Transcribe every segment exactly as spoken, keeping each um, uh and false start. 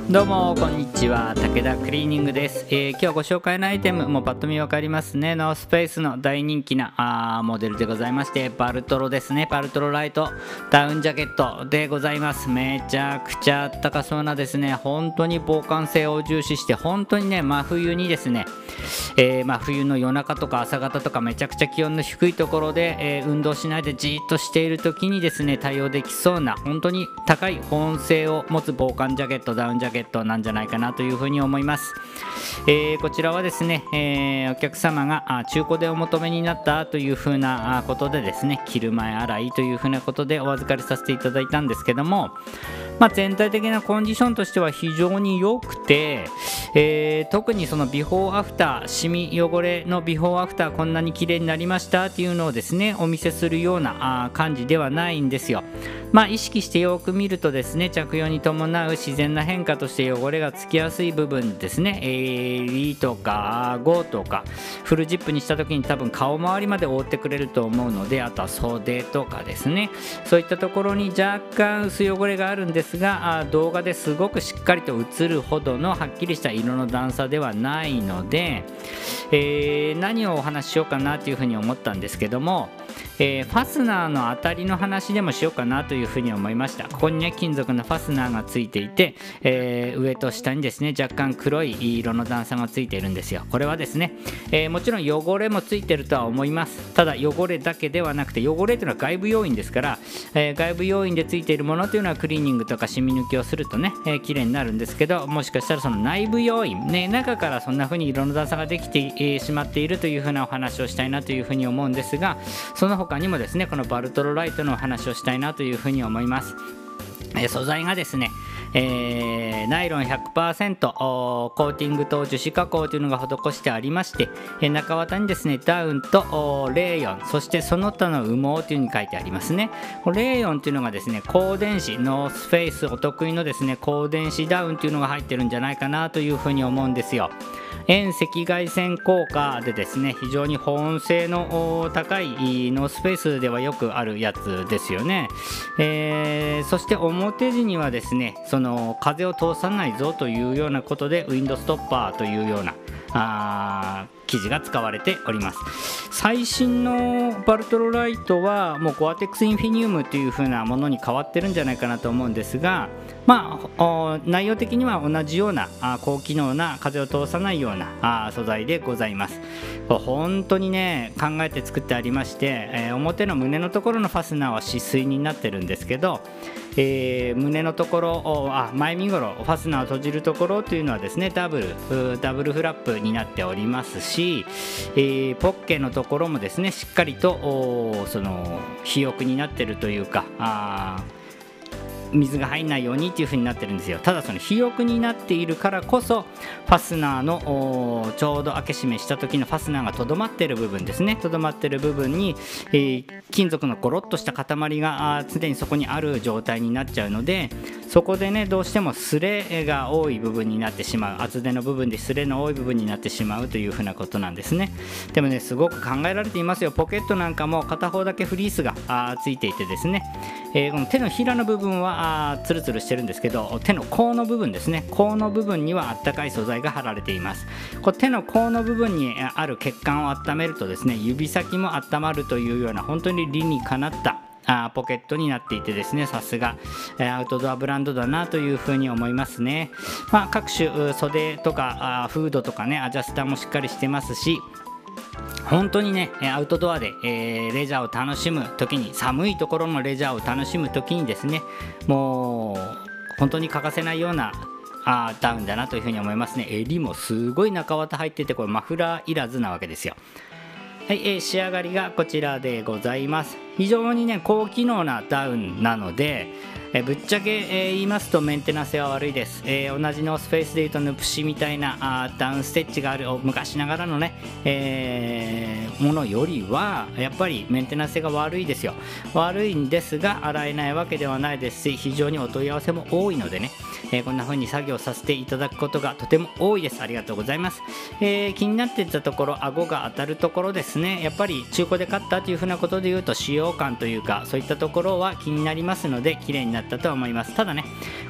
どうもこんにちは、武田クリーニングです。えー、今日ご紹介のアイテムもうパッと見分かりますね。ノースペースの大人気なあーモデルでございまして、バルトロですね。バルトロライトダウンジャケットでございます。めちゃくちゃあったかそうなですね、本当に防寒性を重視して、本当にね真冬にですね、えー、真冬の夜中とか朝方とかめちゃくちゃ気温の低いところで、えー、運動しないでじーっとしている時にですね対応できそうな本当に高い保温性を持つ防寒ジャケット、ダウンジャケットなんじゃないかなというふうに思います。えー、こちらはですね、えー、お客様が中古でお求めになったというふうなことでですね、着る前洗いというふうなことでお預かりさせていただいたんですけども、まあ、全体的なコンディションとしては非常に良くて、えー、特にそのビフォーアフター、シミ汚れのビフォーアフターこんなに綺麗になりましたっていうのをですねお見せするようなあ感じではないんですよ。まあ、意識してよく見るとですね、着用に伴う自然な変化として汚れがつきやすい部分ですね、襟とか顎とかフルジップにした時に多分顔周りまで覆ってくれると思うので、あとは袖とかですね、そういったところに若干薄汚れがあるんですが、動画ですごくしっかりと映るほどのはっきりした色の段差ではないので、えー、何をお話ししようかなというふうに思ったんですけども、えー、ファスナーの当たりの話でもしようかなというふうに思いました。ここにね金属のファスナーがついていて、えー、上と下にですね若干黒い色の段差がついているんですよ。これはですね、えー、もちろん汚れもついてるとは思います。ただ汚れだけではなくて、汚れというのは外部要因ですから、えー、外部要因でついているものというのはクリーニングとか染み抜きをするとね、えー、綺麗になるんですけど、もしかしたらその内部要因、ね、中からそんな風に色の段差ができて、えー、しまっているという風なお話をしたいなという風に思うんですが、その他にもですねこのバルトロライトのお話をしたいなという風に思います。えー、素材がですね、えー、ナイロン ひゃくパーセント コーティングと樹脂加工というのが施してありまして、えー、中綿にですねダウンとレーヨン、そしてその他の羽毛というふうに書いてありますね。レーヨンというのがですね高電子、ノースフェイスお得意のですね高電子ダウンというのが入ってるんじゃないかなというふうに思うんですよ。遠赤外線効果でですね非常に保温性の高いノースフェイスではよくあるやつですよね。えー、そして表地にはですねその風を通さないぞというようなことでウィンドストッパーというようなあ生地が使われております。最新のバルトロライトはもうゴアテックスインフィニウムという風なものに変わってるんじゃないかなと思うんですが、まあ内容的には同じようなあ高機能な風を通さないようなあ素材でございます。本当にね考えて作ってありまして、えー、表の胸のところのファスナーは止水になってるんですけど、えー、胸のところあ前身頃ファスナーを閉じるところというのはですねダブルダブルフラップになっておりますし、えー、ポッケのところもですねしっかりとその肥沃になってるというかあ水が入らないようにっていう風になってるんですよ。ただその肥沃になっているからこそファスナーのちょうど開け閉めした時のファスナーがとどまっている部分ですねとどまっている部分に、えー、金属のゴロッとした塊が常にそこにある状態になっちゃうので、そこでねどうしてもスレが多い部分になってしまう、厚手の部分でスレの多い部分になってしまうという風なことなんですね。でもねすごく考えられていますよ。ポケットなんかも片方だけフリースがついていてですね、えー、この手のひらの部分はあツルツルしてるんですけど、手の甲の部分ですね、甲の部分にはあったかい素材が貼られています。こう手の甲の部分にある血管を温めるとですね指先も温まるというような本当に理にかなったあポケットになっていてですね、さすがアウトドアブランドだなというふうに思いますね。まあ、各種袖とかあフードとかねアジャスターもしっかりしてますし、本当にねアウトドアで、えー、レジャーを楽しむ時に、寒いところのレジャーを楽しむ時にですねもう本当に欠かせないようなあダウンだなというふうに思いますね。襟もすごい中綿入ってて、これマフラーいらずなわけですよ。はい、えー、仕上がりがこちらでございます。非常にね高機能なダウンなので、えぶっちゃけ、えー、言いますとメンテナンスは悪いです。えー、同じノースフェイスでいうとヌプシみたいなあダウンステッチがある昔ながらのね、えー、ものよりはやっぱりメンテナンスが悪いですよ。悪いんですが洗えないわけではないですし、非常にお問い合わせも多いのでね、えー、こんな風に作業させていただくことがとても多いです。ありがとうございます。えー、気になっていたところ、顎が当たるところですね、やっぱり中古で買ったという風なことでいうと使用感というかそういったところは気になりますので綺麗になったと思います。ただね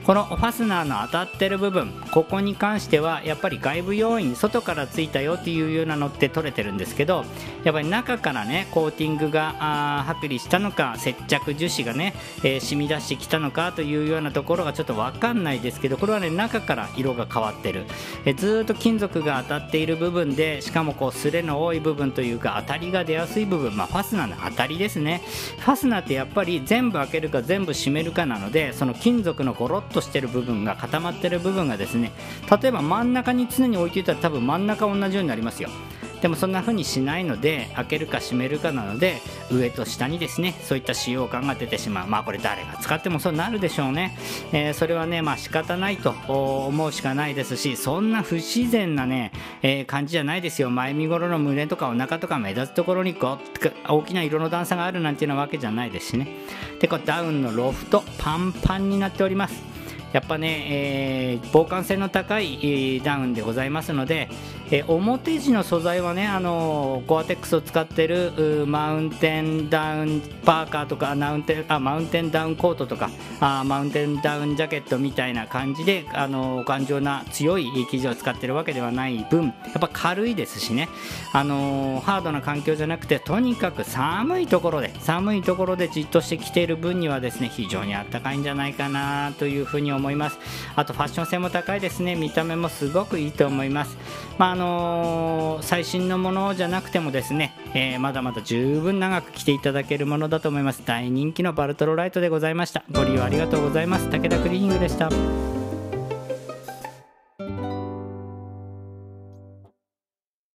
このファスナーの当たってる部分、ここに関してはやっぱり外部要因、外からついたよっていうようなのって取れてるんですけど、やっぱり中からねコーティングがあー剥離したのか、接着樹脂がね、えー、染み出してきたのかというようなところがちょっと分かんないですけど、これはね中から色が変わってる、えー、ずーっと金属が当たっている部分で、しかもこうスレの多い部分というか当たりが出やすい部分、まあ、ファスナーの当たりですね。ファスナーってやっぱり全部開けるか全部閉めるかなので、その金属のゴロッとしてる部分が固まってる部分がですね、例えば真ん中に常に置いていたら多分真ん中同じようになりますよ。でもそんな風にしないので、開けるか閉めるかなので、上と下にですねそういった使用感が出てしまう。まあこれ誰が使ってもそうなるでしょうね。えー、それはねまあ仕方ないと思うしかないですし、そんな不自然なね、えー、感じじゃないですよ。前身頃の胸とかお腹とか目立つところにこう大きな色の段差があるなんていうようなわけじゃないですしね。でこうダウンのロフトパンパンになっております。やっぱね、えー、防寒性の高い、えー、ダウンでございますので、えー、表地の素材はね、あのー、ゴアテックスを使っているマウンテンダウンパーカーとかマウンテン、あマウンテンダウンコートとかあマウンテンダウンジャケットみたいな感じで、あのー、頑丈な強い生地を使っているわけではない分、やっぱ軽いですしね、あのー、ハードな環境じゃなくて、とにかく寒いところで寒いところでじっとしてきている分にはですね、非常にあったかいんじゃないかなというふうに思います。あとファッション性も高いですね。見た目もすごくいいと思います。まああのー、最新のものじゃなくてもですね、えー、まだまだ十分長く着ていただけるものだと思います。大人気のバルトロライトでございました。ご利用ありがとうございます。武田クリーニングでした。